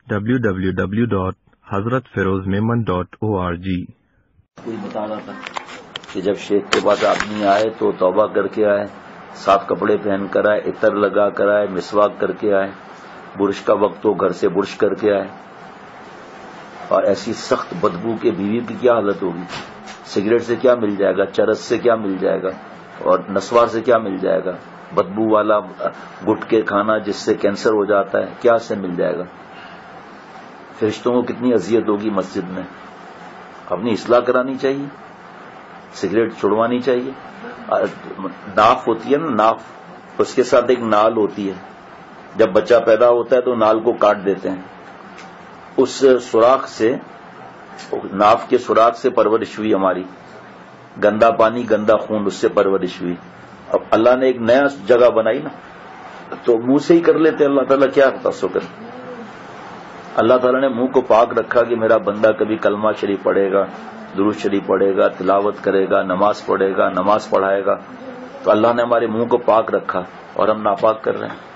www.hazratfirozmemon.org۔ کوئی بتا رہا تھا کہ جب شیخ کے پاس آدمی آئے تو توبہ کر کے آئے، صاف کپڑے پہن کر آئے، عطر لگا کر آئے، مسواک کر کے آئے، برش کا وقت ہو گھر سے برش کر کے آئے، اور ایسی سخت بدبو کے بیوی کی کیا حالت ہوگی؟ سگریٹ سے کیا مل جائے گا، چرس سے کیا مل جائے گا، اور نسوار سے کیا مل جائے گا، بدبو والا گٹکے کھانا جس سے کینسر ہو جاتا ہے کیا سے مل جائے گا؟ فرشتوں کو کتنی اذیت ہوگی مسجد میں۔ اپنی اصلاح کرانی چاہیے، سگریٹ چھڑوانی چاہیے۔ ناف ہوتی ہے نا، ناف، اس کے ساتھ ایک نال ہوتی ہے، جب بچہ پیدا ہوتا ہے تو نال کو کاٹ دیتے ہیں، اس سوراخ سے، ناف کے سوراخ سے پرورش ہوئی ہماری، گندا پانی گندا خون اس سے پرورش ہوئی۔ اب اللہ نے ایک نیا جگہ بنائی نا، تو منہ سے ہی کر لیتے اللہ تعالیٰ، کیا تاثر کرے؟ اللہ تعالیٰ نے منہ کو پاک رکھا کہ میرا بندہ کبھی کلمہ شریف پڑھے گا، درود شریف پڑھے گا، تلاوت کرے گا، نماز پڑھے گا، نماز پڑھائے گا، تو اللہ نے ہمارے منہ کو پاک رکھا اور ہم ناپاک کر رہے ہیں۔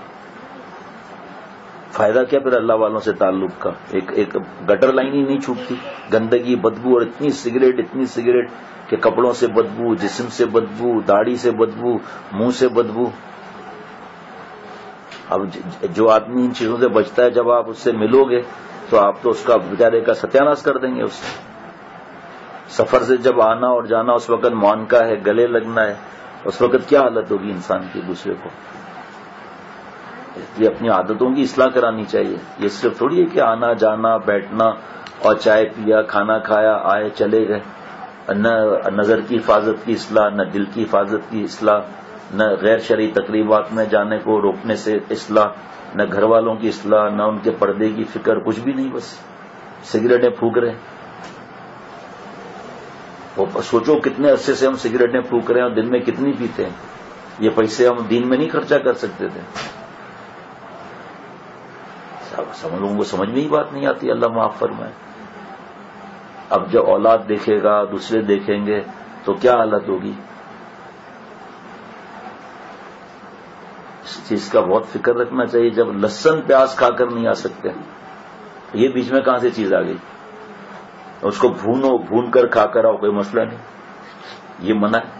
فائدہ کیا پھر اللہ والوں سے تعلق کا؟ ایک گٹر لائن ہی نہیں چھوٹتی، گندگی، بدبو، اور اتنی سگریٹ کہ کپڑوں سے بدبو، جسم سے بدبو، داڑھی سے بدبو، منہ سے بدبو۔ اب جو آدمی ان چیزوں سے بچتا ہے، جب آپ اس سے ملو گے تو آپ تو اس کا بیچارے کا ستیاناش کر دیں گے۔ اس سفر سے جب آنا اور جانا، اس وقت معانکہ ہے، گلے لگنا ہے، اس وقت کیا حالت ہوگی انسان کی دوسرے کو؟ اس لیے اپنی عادتوں کی اصلاح کرانی چاہیے۔ یہ صرف تھوڑی ہے کہ آنا جانا بیٹھنا اور چائے پیا، کھانا کھایا، آئے چلے گئے، نہ نظر کی حفاظت کی اصلاح، نہ دل کی حفاظت کی اصلاح، نہ غیر شرعی تقریبات میں جانے کو روکنے سے اصلاح، نہ گھر والوں کی اصلاح، نہ ان کے پردے کی فکر، کچھ بھی نہیں، بس سگریٹیں پھونک رہے ہیں۔ وہ سوچو کتنے عرصے سے ہم سگریٹیں پھونک رہے ہیں اور دن میں کتنی پیتے ہیں؟ یہ پیسے ہم دین میں نہیں خرچہ کر سکتے تھے؟ سب لوگوں کو سمجھ میں ہی بات نہیں آتی، اللہ معاف فرمائے۔ اب جب اولاد دیکھے گا، دوسرے دیکھیں گے تو کیا حالت ہوگی؟ اس چیز کا بہت فکر رکھنا چاہیے۔ جب لہسن پیاز کھا کر نہیں آ سکتے، یہ بیچ میں کہاں سے چیز آ گئی؟ اس کو بھون کر کھا کر آؤ، کوئی مسئلہ نہیں، یہ منع ہے۔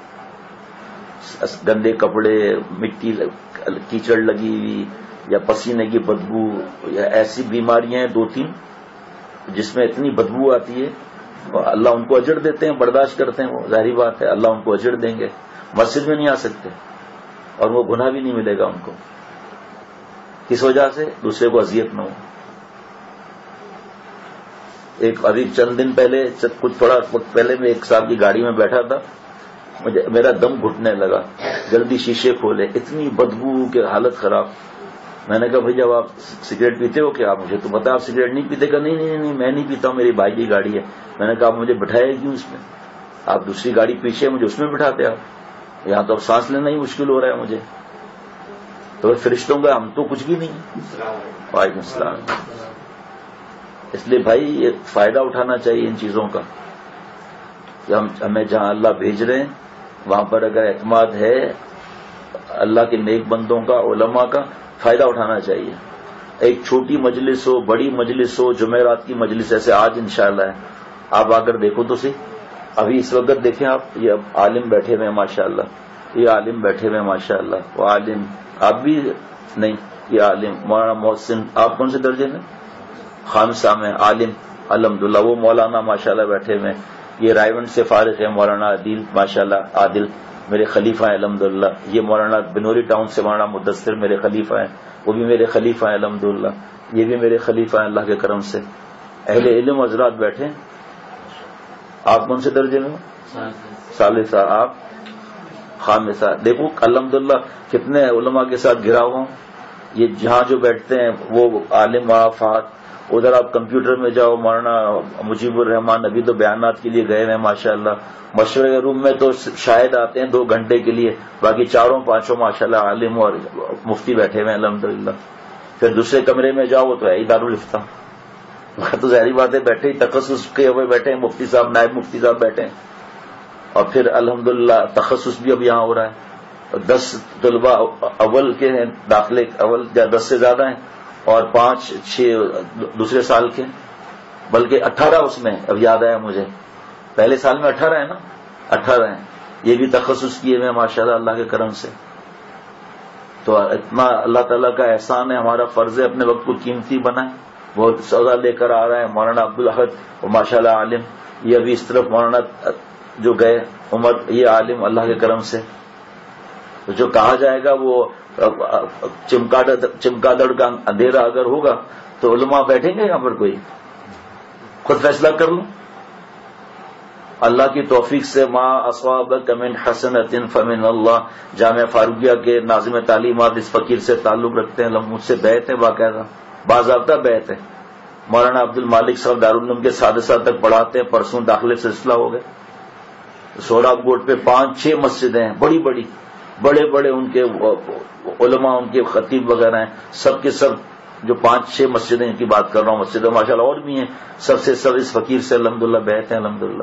گندے کپڑے، مٹی کیچڑ لگی ہوئی، یا پسینے کی بدبو، یا ایسی بیماریاں ہیں 2-3 جس میں اتنی بدبو آتی ہے، اور اللہ ان کو اجر دیتے ہیں، برداشت کرتے ہیں، وہ ظاہری بات ہے، اللہ ان کو اجر دیں گے، مسجد میں نہیں آ سکتے اور وہ گناہ بھی نہیں ملے گا ان کو۔ کس وجہ سے؟ دوسرے کو اذیت نہ ہو۔ ابھی چند دن پہلے، تھوڑا وقت پہلے میں ایک صاحب کی گاڑی میں بیٹھا تھا، میرا دم گھٹنے لگا، جلدی شیشے کھولے، اتنی بدبو کہ حالت خراب۔ میں نے کہا بھائی جب آپ سگریٹ پیتے ہو کیا؟ مجھے تو پتا آپ سگریٹ نہیں پیتے۔ کہ نہیں میں نہیں پیتا ہوں، میری بھائی کی گاڑی ہے۔ میں نے کہا آپ مجھے بٹھایا کیوں اس میں؟ آپ دوسری گاڑی پیچھے، مجھے اس میں بٹھاتے آپ، یہاں تو اب سانس لینا ہی مشکل ہو رہا ہے مجھے۔ تو فرشتوں کا ہم تو کچھ بھی نہیں۔ وعلیکم السلام۔ اس لیے بھائی یہ فائدہ اٹھانا چاہیے ان چیزوں کا، کہ ہمیں جہاں اللہ بھیج رہے ہیں وہاں پر اگر اعتماد ہے اللہ کے نیک بندوں کا، علماء کا، فائدہ اٹھانا چاہیے۔ ایک چھوٹی مجلس ہو، بڑی مجلس ہو، جمعرات کی مجلس ایسے آج انشاءاللہ ہے، آپ آ کر دیکھو تو صحیح۔ ابھی اس وقت دیکھیں آپ، یہ عالم بیٹھے ہوئے ہیں ماشاءاللہ، یہ عالم بیٹھے ہوئے ہیں ماشاءاللہ، وہ عالم، آپ بھی نہیں، یہ عالم مولانا محسن، آپ کون سے درجے میں؟ خامسہ میں عالم الحمدللہ، وہ مولانا ماشاءاللہ بیٹھے ہوئے ہیں۔ یہ رائے گنج سے فارغ ہے مولانا عادل، ماشاءاللہ عادل میرے خلیفہ ہیں الحمدللہ۔ یہ مولانا بنوری ٹاؤن سے مولانا مدثر میرے خلیفہ ہیں، وہ بھی میرے خلیفہ ہیں الحمدللہ، یہ بھی میرے خلیفہ ہیں اللہ کے کرم سے۔ اہل علم حضرات بیٹھے، آپ کون سے درجے میں ہو؟ ثالثہ، آپ خامسہ۔ دیکھو الحمدللہ کتنے علماء کے ساتھ گھرا ہوا ہوں۔ یہ جہاں جو بیٹھتے ہیں وہ عالم وافات، ادھر آپ کمپیوٹر میں جاؤ، مولانا مجیب الرحمان ابھی تو بیانات کے لیے گئے ہیں ماشاءاللہ، مشورے کے روم میں تو شاہد آتے ہیں 2 گھنٹے کے لیے، باقی 4-5 ماشاءاللہ عالم اور مفتی بیٹھے ہوئے ہیں الحمدللہ۔ پھر دوسرے کمرے میں جاؤ تو ہے ہی دارالفتہ، تو ظاہری بات ہے بیٹھے ہی تخصص کے ہوئے بیٹھے ہیں، مفتی صاحب، نائب مفتی صاحب بیٹھے ہیں، اور پھر الحمدللہ تخصص بھی اب یہاں ہو رہا ہے۔ 10 طلباء اول کے ہیں، داخلے اول 10 سے زیادہ ہیں، اور 5-6 دوسرے سال کے، بلکہ 18 اس میں، اب یاد آیا مجھے، پہلے سال میں 18 ہے نا، 18 ہیں، یہ بھی تخصص کیے ہوئے ماشاءاللہ اللہ کے کرم سے. تو اتنا اللہ تعالیٰ کا احسان ہے، ہمارا فرض ہے اپنے وقت کو قیمتی بنائیں. وہ سزا لے کر آ رہا ہے مولانا عبدالاحد، وہ ماشاءاللہ عالم، یہ ابھی اس طرف مولانا جو گئے عمر، یہ عالم اللہ کے کرم سے. تو جو کہا جائے گا وہ چمکادڑ کا اندھیرا اگر ہوگا تو علماء بیٹھیں گے یہاں پر، کوئی خود فیصلہ کر لوں. اللہ کی توفیق سے ما اصابک من حسنۃ فمن اللہ. جامعہ فاروقیہ کے ناظم تعلیمات اس فقیر سے تعلق رکھتے ہیں، مجھ سے بیعت ہے، باقاعدہ باضابطہ بیعت ہے. مولانا عبد المالک صاحب دارالعلوم کے سادسہ تک پڑھاتے ہیں، پرسوں داخلے سلسلہ ہو گئے. سوراب گوٹ پہ 5-6 مسجدیں ہیں بڑی بڑی، بڑے بڑے ان کے علماء، ان کے خطیب وغیرہ ہیں، سب کے سب جو 5-6 مسجدیں کی بات کر رہا ہوں، مسجدیں ماشاءاللہ اور بھی ہیں، سب سے سب اس فقیر سے الحمدللہ بیعت ہیں. الحمدللہ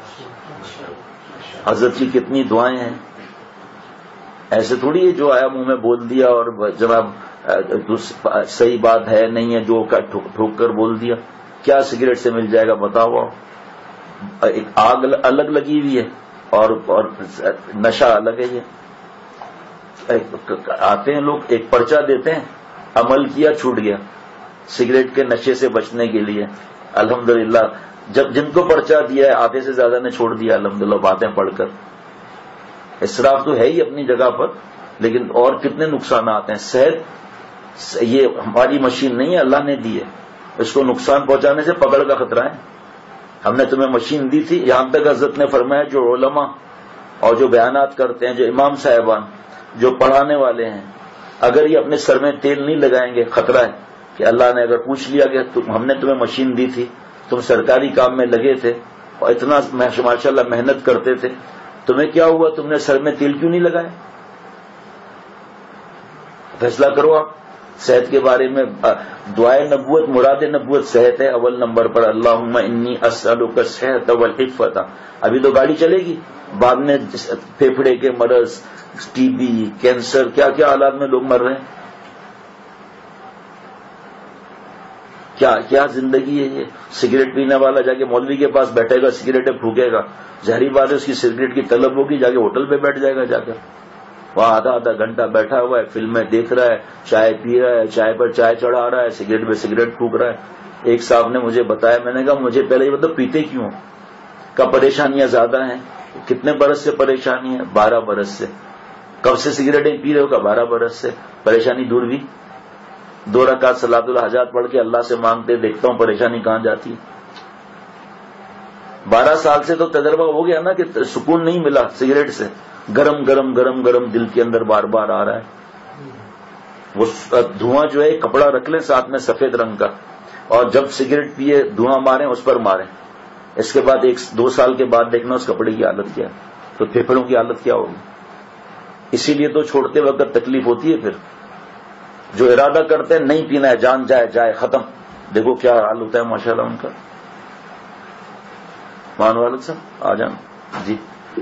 حضرت کی کتنی دعائیں ہیں. ایسے تھوڑی ہے جو آیا منہ میں بول دیا اور جناب صحیح بات ہے نہیں ہے جو ٹھوک کر بول دیا. کیا سگریٹ سے مل جائے گا بتاؤ؟ ایک آگ الگ لگی ہوئی ہے اور نشہ الگ ہے. یہ آتے ہیں لوگ، ایک پرچہ دیتے ہیں، عمل کیا چھوٹ گیا سگریٹ کے نشے سے بچنے کے لیے. الحمدللہ جب جن کو پرچہ دیا ہے آدھے سے زیادہ نے چھوڑ دیا الحمدللہ باتیں پڑھ کر. اسراف تو ہے ہی اپنی جگہ پر، لیکن اور کتنے نقصانات ہیں. صحت یہ ہماری مشین نہیں ہے، اللہ نے دی ہے، اس کو نقصان پہنچانے سے پکڑ کا خطرہ ہے. ہم نے تمہیں مشین دی تھی، یہاں تک حضرت نے فرمایا جو علماء اور جو بیانات کرتے ہیں، جو امام صاحبان، جو پڑھانے والے ہیں، اگر یہ اپنے سر میں تیل نہیں لگائیں گے خطرہ ہے کہ اللہ نے اگر پوچھ لیا کہ ہم نے تمہیں مشین دی تھی، تم سرکاری کام میں لگے تھے اور اتنا ماشاءاللہ محنت کرتے تھے، تمہیں کیا ہوا؟ تم نے سر میں تیل کیوں نہیں لگائے؟ فیصلہ کرو آپ. صحت کے بارے میں دعائے نبوت، مراد نبوت صحت ہے اول نمبر پر. اللہم انی اسألک الصحۃ والعفۃ. ابھی تو گاڑی چلے گی، بعد میں پھیپھڑے کے مرض، ٹی بی، کینسر، کیا کیا حالات میں لوگ مر رہے ہیں. کیا زندگی ہے یہ؟ سگریٹ پینے والا جا کے مولوی کے پاس بیٹھے گا، سگریٹیں پھونکے گا، ظاہری بات ہے اس کی سگریٹ کی طلب ہوگی، جا کے ہوٹل پہ بیٹھ جائے گا، جا کر وہاں آدھا گھنٹہ بیٹھا ہوا ہے، فلمیں دیکھ رہا ہے، چائے پی رہا ہے، چائے پر چائے چڑھا رہا ہے، سگریٹ پہ سگریٹ پھونک رہا ہے. ایک صاحب نے مجھے بتایا، میں نے کہا مجھے پہلے یہ مطلب پیتے کیوں؟ کا پریشانیاں زیادہ ہیں. کتنے برس سے پریشانی ہے؟ 12 برس سے. کب سے سگریٹیں پی رہے ہو؟ کا 12 برس سے. پریشانی دور بھی؟ 2 رکعت صلاۃ الحاجات پڑھ کے اللہ سے مانگتے، دیکھتا ہوں پریشانی کہاں جاتی ہے. 12 سال سے تو تجربہ ہو گیا نا کہ سکون نہیں ملا سگریٹ سے. گرم گرم گرم گرم دل کے اندر بار بار آ رہا ہے. وہ دھواں جو ہے کپڑا رکھ لیں ساتھ میں سفید رنگ کا، اور جب سگریٹ پیے دھواں ماریں، اس پر ماریں. اس کے بعد 1-2 سال کے بعد دیکھنا اس کپڑے کی حالت کیا ہے، تو پھیپھڑوں کی حالت کیا ہوگی. اسی لیے تو چھوڑتے وقت تکلیف ہوتی ہے. پھر جو ارادہ کرتے ہیں نہیں پینا ہے، جان جائے جائے ختم، دیکھو کیا حال ہوتا ہے ماشاءاللہ ان کا. مان والد صاحب آ جانا جی.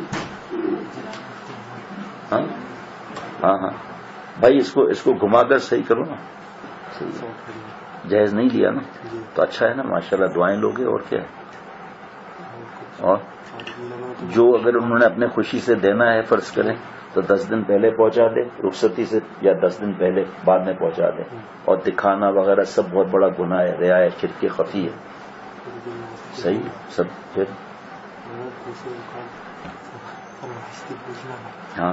ہاں بھائی اس کو گھما کر صحیح کرو نا. جہیز نہیں لیا نا تو اچھا ہے نا ماشاءاللہ، دعائیں لوگے اور کیا ہے. اور جو اگر انہوں نے اپنے خوشی سے دینا ہے فرض کریں تو 10 دن پہلے پہنچا دے رخصتی سے، یا 10 دن پہلے بعد میں پہنچا دے. اور دکھانا وغیرہ سب بہت بڑا گناہ ہے، ریا ہے، شرک خفی ہے. صحیح سب. پھر ہاں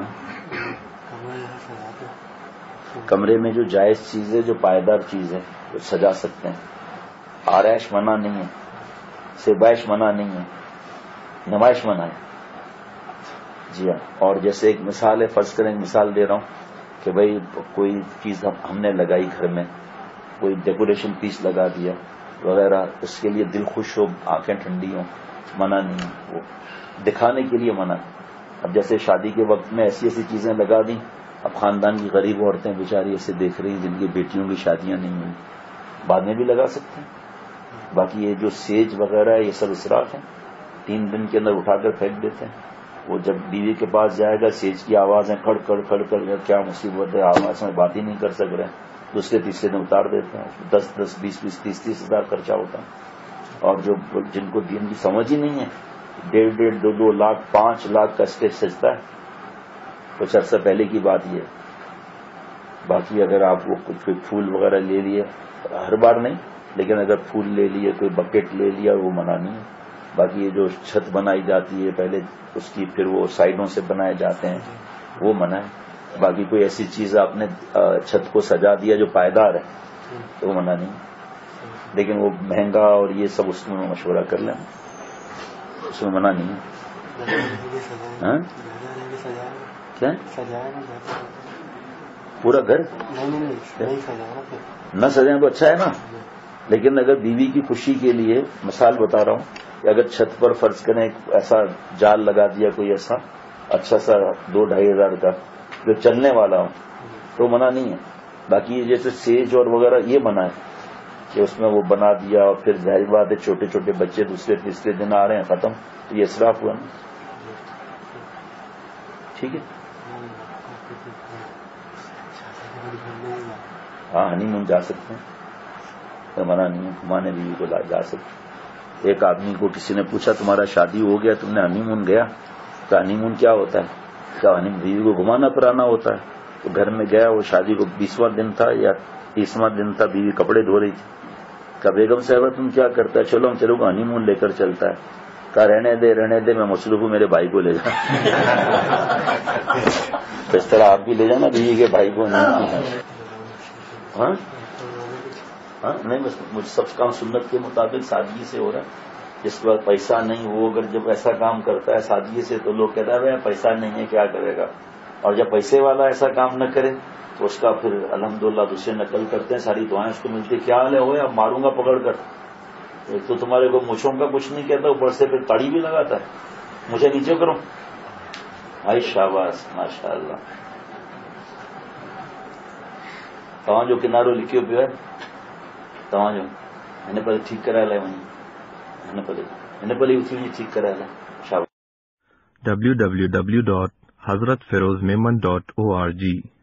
کمرے میں جو جائز چیز ہے، جو پائیدار چیز ہے، وہ سجا سکتے ہیں. آرائش منع نہیں ہے، سبائش منع نہیں ہے، نمائش منع ہے. جی ہاں. اور جیسے ایک مثال ہے، فرض کریں مثال دے رہا ہوں کہ بھائی کوئی چیز ہم نے لگائی گھر میں، کوئی ڈیکوریشن پیس لگا دیا وغیرہ، اس کے لیے دل خوش ہو، آنکھیں ٹھنڈی ہوں، منع نہیں. وہ دکھانے کے لیے منع. اب جیسے شادی کے وقت میں ایسی چیزیں لگا دیں، اب خاندان کی غریب عورتیں بیچاری ایسے دیکھ رہی ہیں جن کی بیٹیوں کی شادیاں نہیں ہوئی، بعد میں بھی لگا سکتے ہیں. باقی یہ جو سیج وغیرہ ہے یہ سب اسراف ہیں. 3 دن کے اندر اٹھا کر پھینک دیتے ہیں. وہ جب بیوی کے پاس جائے گا، سیج کی آوازیں کھڑ کھڑ کھڑ کھڑ، کیا مصیبت ہے، آواز میں بات ہی نہیں کر سک رہے. دوسرے تیسرے دن اتار دیتے ہیں. 10-10 20-20 30-30 ہزار خرچہ ہوتا ہے. اور جو جن کو دین کی سمجھ ہی نہیں ہے 1.5 2 لاکھ 5 لاکھ کا اسٹیج سجتا ہے. کچھ عرصہ پہلے کی بات یہ. باقی اگر آپ کو کچھ کوئی پھول وغیرہ لے لیے ہر بار نہیں، لیکن اگر پھول لے لیے کوئی بکٹ لے لیا وہ منع نہیں ہے. باقی یہ جو چھت بنائی جاتی ہے پہلے اس کی پھر وہ سائڈوں سے بنائے جاتے ہیں وہ منع ہے. باقی کوئی ایسی چیز آپ نے چھت کو سجا دیا جو پائیدار ہے تو وہ منع نہیں. لیکن وہ مہنگا اور یہ سب اس میں مشورہ کر لیں، اس میں منع نہیں ہے. کیا پورا گھر نہ سجائیں تو اچھا ہے نا. لیکن اگر بیوی کی خوشی کے لیے مثال بتا رہا ہوں کہ اگر چھت پر فرض کریں ایسا جال لگا دیا کوئی ایسا اچھا سا 2-2.5 ہزار کا جو چلنے والا ہو تو منع نہیں ہے. باقی جیسے سیج اور وغیرہ یہ منع ہے کہ اس میں وہ بنا دیا اور پھر ظاہر بات ہے چھوٹے چھوٹے بچے دوسرے تیسرے دن آ رہے ہیں ختم تو یہ اسراف ہوا نا. ٹھیک ہے. ہاں ہنی مون جا سکتے ہیں تو منع نہیں ہے. گھمانے بیوی کو جا سکتے. ایک آدمی کو کسی نے پوچھا تمہارا شادی ہو گیا تم نے ہنی مون گیا؟ تو ہنی مون کیا ہوتا ہے؟ کیا ہنی بیوی کو گھمانا پھرانا ہوتا ہے. تو گھر میں گیا وہ شادی کو 20واں دن تھا یا 30واں دن تھا، بیوی کپڑے دھو رہی تھی. کہا بیگم صاحبہ تم کیا کرتا ہے؟ چلو ہم چلو کو ہنی مون لے کر چلتا ہے. کہا رہنے دے میں مصروف ہوں، میرے بھائی کو لے جا. تو اس طرح آپ بھی لے جانا بیوی کے بھائی کو. ہاں نہیں بس مجھ سب کام سنت کے مطابق سادگی سے ہو رہا ہے. جس کے بعد پیسہ نہیں وہ اگر جب ایسا کام کرتا ہے سادگی سے تو لوگ کہتا ہے پیسہ نہیں ہے کیا کرے گا. اور جب پیسے والا ایسا کام نہ کرے تو اس کا پھر الحمدللہ دوسرے نقل کرتے ہیں ساری دعائیں اس کو ملتی. کیا حال ہے ہوئے اب ماروں گا پکڑ کر. ایک تو تمہارے کو مچھوں کا کچھ نہیں کہتا، اوپر سے پھر تاڑی بھی لگاتا ہے. مجھے نیچے کرو. آئی شاباش ماشاء اللہ. تمام جو کناروں لکھی ہو پہ تمام جو میں پہلے ٹھیک کرا لے وہیں پہلے اسی ٹھیک کرا لے. www.hazratfirozmemon.org